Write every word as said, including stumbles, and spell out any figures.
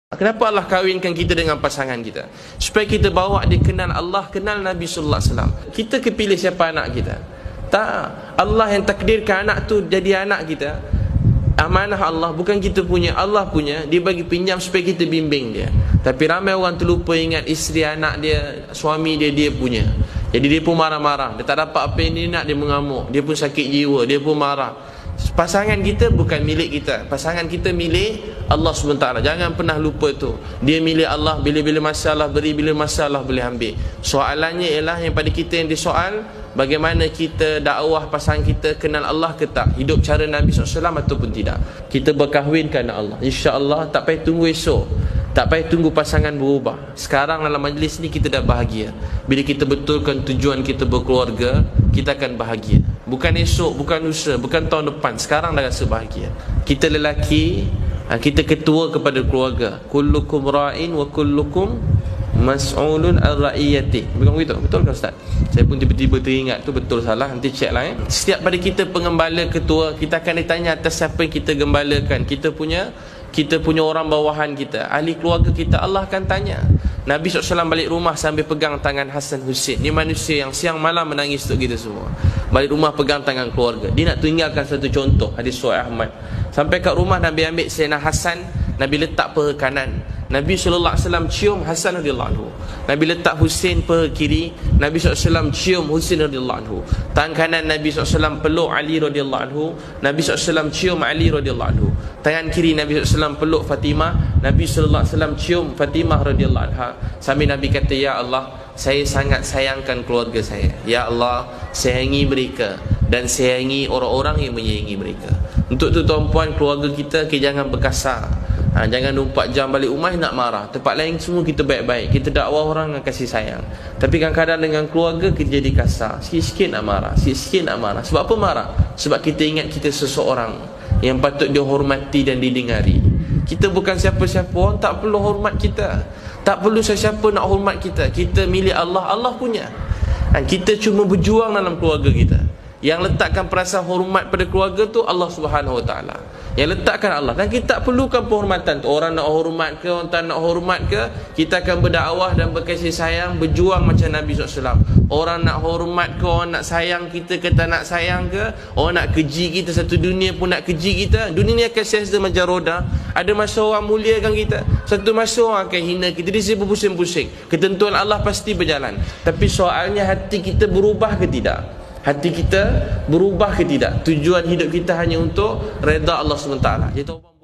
Kenapa Allah kahwinkan kita dengan pasangan kita? Supaya kita bawa dia kenal Allah, kenal Nabi sallallahu alaihi wasallam. Kita kepilih siapa anak kita? Tak. Allah yang takdirkan anak tu jadi anak kita. Amanah Allah, bukan kita punya, Allah punya. Dia bagi pinjam supaya kita bimbing dia. Tapi ramai orang terlupa ingat isteri anak dia, suami dia, dia punya. Jadi dia pun marah-marah. Dia tak dapat apa yang dia nak, dia mengamuk. Dia pun sakit jiwa, dia pun marah. Pasangan kita bukan milik kita. Pasangan kita milik Allah subhanahu wa taala. Jangan pernah lupa tu. Dia milik Allah. Bila-bila masalah beri, bila masalah boleh ambil. Soalannya ialah yang pada kita yang disoal, bagaimana kita dakwah pasangan kita kenal Allah ke tak? Hidup cara Nabi sallallahu alaihi wasallam ataupun tidak? Kita berkahwin kerana Allah. InsyaAllah tak payah tunggu esok, tak payah tunggu pasangan berubah. Sekarang dalam majlis ni kita dah bahagia. Bila kita betulkan tujuan kita berkeluarga, kita akan bahagia. Bukan esok, bukan lusa, bukan tahun depan. Sekarang dah rasa bahagia. Kita lelaki, kita ketua kepada keluarga. Kullukum ra'in wa kullukum mas'ulun ar-ra'iyati. Bukan begitu? Betul kan Ustaz? Saya pun tiba-tiba teringat tu, betul salah, nanti cek lah eh. Setiap pada kita pengembala ketua, kita akan ditanya atas siapa yang kita gembalakan. Kita punya Kita punya orang bawahan kita, ahli keluarga kita, Allah akan tanya. Nabi sallallahu alaihi wasallam balik rumah sambil pegang tangan Hasan Husin. Ni manusia yang siang malam menangis untuk kita semua. Balik rumah pegang tangan keluarga. Dia nak tinggalkan satu contoh, hadis Sahih Ahmad. Sampai kat rumah Nabi ambil Sayyidina Hasan, Nabi letak paha kanan. Nabi sallallahu alaihi wasallam cium Hasan radhiyallahu anhu. Nabi letak Husin paha kiri. Nabi sallallahu alaihi wasallam cium Husin radhiyallahu anhu. Tangan kanan Nabi sallallahu alaihi wasallam peluk Ali radhiyallahu anhu. Nabi sallallahu alaihi wasallam cium Ali radhiyallahu anhu. Tangan kiri Nabi sallallahu alaihi wasallam peluk Fatimah. Nabi sallallahu alaihi wasallam cium Fatimah radhiyallahu anha. Sambil Nabi kata, "Ya Allah, saya sangat sayangkan keluarga saya. Ya Allah, sayangi mereka dan sayangi orang-orang yang menyayangi mereka." Untuk tu tuan-puan, keluarga kita, kita jangan berkasar. Ha, jangan dua puluh empat jam balik rumah nak marah. Tempat lain semua kita baik-baik, kita dakwah orang dengan kasih sayang. Tapi kadang-kadang dengan keluarga kita jadi kasar. Sikit-sikit nak marah, sikit-sikit nak marah. Sebab apa marah? Sebab kita ingat kita seseorang yang patut dihormati dan didengari. Kita bukan siapa-siapa, orang tak perlu hormat kita. Tak perlu sesiapa nak hormat kita. Kita milik Allah, Allah punya. Dan kita cuma berjuang dalam keluarga kita. Yang letakkan perasaan hormat pada keluarga tu Allah Subhanahu Wa Taala. Yang letakkan Allah. Dan kita tak perlukan penghormatan tu. Orang nak hormat ke, orang tak nak hormat ke, kita akan berdakwah dan berkasih sayang, berjuang macam Nabi sallallahu alaihi wasallam. Orang nak hormat ke, orang nak sayang kita ke tak nak sayang ke, orang nak keji kita, satu dunia pun nak keji kita. Dunia ni akan sia-sia macam roda. Ada masa orang muliakan kita, satu masa orang akan hina kita. Dia sibuk pusing-pusing. Ketentuan Allah pasti berjalan. Tapi soalnya hati kita berubah ke tidak? Hati kita berubah ke tidak? Tujuan hidup kita hanya untuk redha Allah subhanahu wa taala.